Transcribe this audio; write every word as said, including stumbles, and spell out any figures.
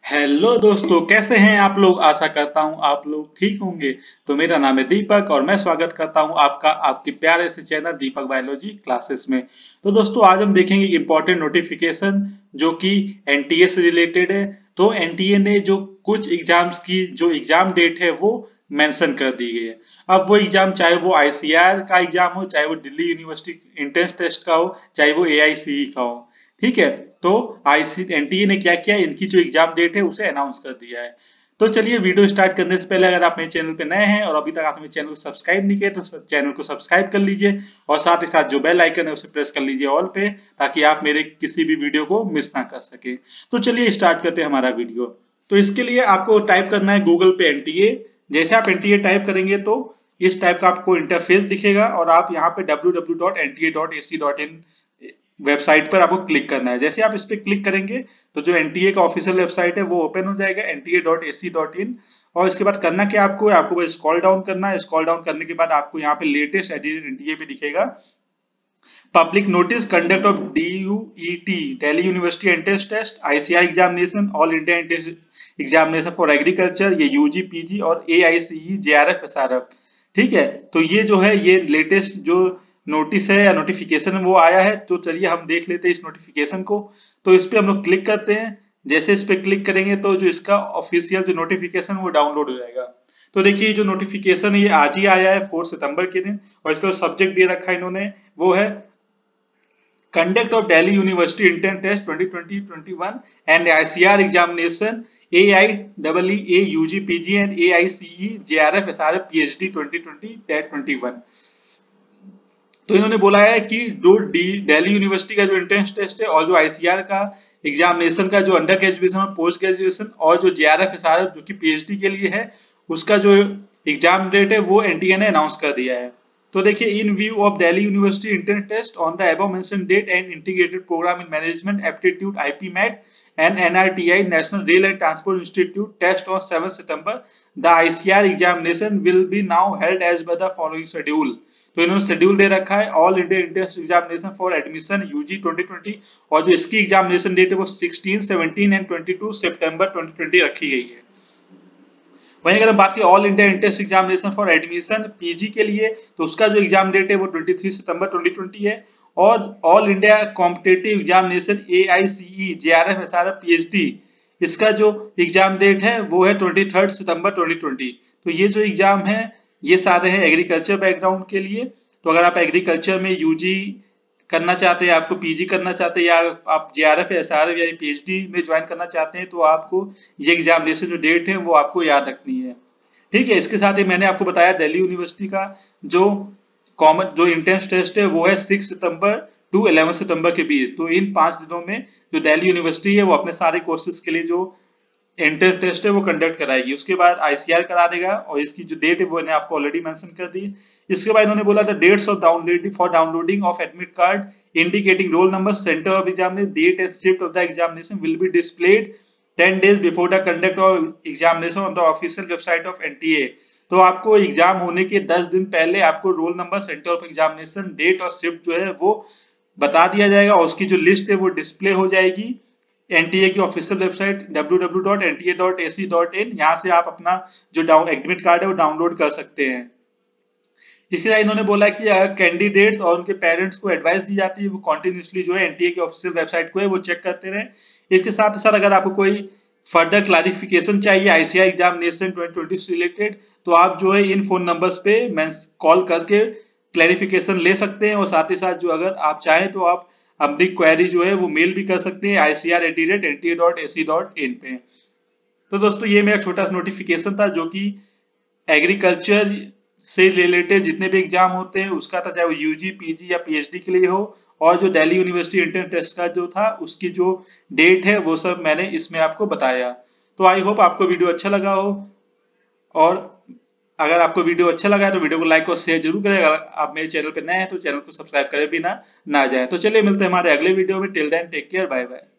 Hello दोस्तों, कैसे हैं आप लोग। आशा करता हूं आप लोग ठीक होंगे। तो मेरा नाम है दीपक और मैं स्वागत करता हूं आपका आपके प्यारे से चैनल दीपक बायोलॉजी क्लासेस में। तो दोस्तों आज हम देखेंगे इंपॉर्टेंट नोटिफिकेशन जो कि एनटीए से रिलेटेड है। तो एनटीए ने जो कुछ एग्जाम्स की जो एग्जाम डेट है वो मेंशन कर दी गई है। अब वो एग्जाम चाहे वो आईसीआर का एग्जाम हो, चाहे वो दिल्ली यूनिवर्सिटी एंट्रेंस टेस्ट का हो, चाहे वो एआईसीई का हो, ठीक है। तो आईसी एनटीए ने क्या किया, इनकी जो एग्जाम डेट है उसे अनाउंस कर दिया है। तो चलिए वीडियो स्टार्ट करने से पहले अगर आप मेरे चैनल पे नए हैं और अभी तक आपने मेरे चैनल को सब्सक्राइब नहीं किया तो चैनल को सब्सक्राइब कर लीजिए और साथ ही साथ जो बेल आइकन है उसे प्रेस कर लीजिए ऑल पे, ताकि आप मेरे किसी भी वीडियो को मिस ना कर सके। तो चलिए स्टार्ट करते हैं हमारा वीडियो। तो इसके लिए आपको टाइप करना है गूगल पे एनटीए। जैसे आप एनटीए टाइप करेंगे तो इस टाइप का आपको इंटरफेस दिखेगा और आप यहाँ पे W W W dot N T A dot A C dot in website पर आपको क्लिक करना है। जैसे आप इस पर क्लिक करेंगे तो जो एनटीए का ऑफिशियल वेबसाइट है वो ओपन हो जाएगा N T A dot A C dot in. और इसके बाद करना क्या आपको आपको बस स्क्रॉल डाउन करना है। स्क्रॉल डाउन करने के बाद आपको यहाँ पे लेटेस्ट एडिटेड एनटीए पे दिखेगा public notice conduct of DUET Delhi university entrance test ICI examination all India entrance examination for agriculture, ये यूजी पीजी और एआईसीई जेआरएफ एसआरएफ। ठीक है, तो ये जो है ये लेटेस्ट जो नोटिस है या नोटिफिकेशन वो आया है। तो चलिए हम देख लेते हैं इस नोटिफिकेशन को। तो इस पे हम लोग क्लिक करते हैं। जैसे इस पे क्लिक करेंगे तो जो इसका ऑफिशियल जो नोटिफिकेशन वो डाउनलोड हो जाएगा। तो देखिए जो नोटिफिकेशन है ये आज ही आया है फोर सितंबर के दिन, और इसका सब्जेक्ट दे रखा है इन्होंने वो है conduct of Delhi university entrance test twenty twenty twenty one and ICR examination A I double A UG PG and A I C JRF SRF PhD twenty twenty twenty one. तो इन्होंने बोला है कि जो दिल्ली यूनिवर्सिटी का जो एंट्रेंस टेस्ट है और जो आईसीआर का एग्जामिनेशन का जो अंडर ग्रेजुएशन और पोस्ट ग्रेजुएशन और जो जेआरएफ एसआरएफ जो कि पीएचडी के लिए है उसका जो एग्जाम डेट है वो एनटीए ने अनाउंस कर दिया है। तो देखिए in view of Delhi university entrance test on the above mentioned date and integrated programme in management aptitude IP MAT and N R T I National Rail and Transport Institute test on seventh September. The I C R examination will be now held as per the following schedule. तो इन्होंने schedule दे रखा है all India entrance examination for admission UG twenty twenty, और जो इसकी examination date है वो sixteen, seventeen and twenty two सितंबर ट्वेंटी ट्वेंटी रखी गई है। वहीं अगर हम बात करें all India entrance examination for admission PG के लिए तो उसका जो एग्जाम डेट है वो तेईस सितंबर ट्वेंटी ट्वेंटी है। और all India competitive examination AICE JRF SRF PhD इसका जो एग्जाम डेट है वो है तेईस सितंबर ट्वेंटी ट्वेंटी। तो ये जो एग्जाम है ये सारे हैं एग्रीकल्चर बैकग्राउंड के लिए। तो अगर आप एग्रीकल्चर में यूजी करना चाहते हैं, आपको पीजी करना चाहते हैं, या आप जेआरएफ एसआरएफ या पीएचडी में ज्वाइन करना चाहते हैं तो आपको ये एग्जामिनेशन जो डेट है वो आपको याद रखनी है। ठीक है, इसके साथ ही मैंने आपको बताया दिल्ली यूनिवर्सिटी का जो कॉमन जो एंट्रेंस टेस्ट है वो है सिक्स सितंबर टू इलेवन सितंबर के बीच। तो इन पांच दिनों में जो दिल्ली यूनिवर्सिटी है वो अपने सारे कोर्सेज के लिए जो एंट्रेंस टेस्ट है वो कंडक्ट कराएगी। उसके बाद आईसीआर करा देगा और इसकी जो डेट है वो मैंने आपको ऑलरेडी मेंशन कर दी। इसके बाद इन्होंने बोला था dates of downloading for downloading of admit card indicating roll number, centre of examination, date and shift of the examination will be displayed ten days before the conduct of examination on the official website of NTA. तो आपको exam होने के दस दिन पहले आपको roll number, centre of examination, date और shift जो है वो बता दिया जाएगा और उसकी जो लिस्ट है वो डिस्प्ले हो जाएगी एनटीए की official website W W W dot N T A dot A C dot in. यहाँ से आप अपना जो डाउन एडमिट कार्ड है वो डाउनलोड कर सकते हैं। इसके साथ इन्होंने बोला कि अगर कैंडिडेट्स और उनके पेरेंट्स को एडवाइस दी जाती है वो कंटिन्यूअसली जो है एनटीए की ऑफिशियल वेबसाइट को है वो चेक करते रहे। इसके साथ साथ अगर आपको कोई फर्दर क्लैरिफिकेशन चाहिए आईसीआई एग्जामिनेशन ट्वेंटी ट्वेंटी से रिलेटेड तो आप जो है इन फोन नंबर्स पे मैं कॉल करके क्लैरिफिकेशन ले सकते हैं। और साथ ही साथ जो अगर आप चाहें तो आप अपनी क्वेरी जो है वो मेल भी कर सकते हैं I C R at the rate N T A dot A C dot in पे। तो दोस्तों ये मेरा छोटा सा नोटिफिकेशन था जो कि एग्रीकल्चर से रिलेटेड जितने भी एग्जाम होते हैं उसका था, चाहे वो यूजी पीजी या पीएचडी के लिए हो। और जो दिल्ली यूनिवर्सिटी एंट्रेंस टेस्ट का जो था उसकी जो डेट है वो सब मैंने इसमें आपको बताया। तो आई होप आपको वीडियो अच्छा लगा हो, और अगर आपको वीडियो अच्छा लगा है तो वीडियो को लाइक और शेयर जरूर करें। अगर आप मेरे चैनल पे नए हैं तो चैनल को सब्सक्राइब करे भी ना ना जाए। तो चलिए मिलते हैं हमारे अगले वीडियो में। Till then take care, bye bye.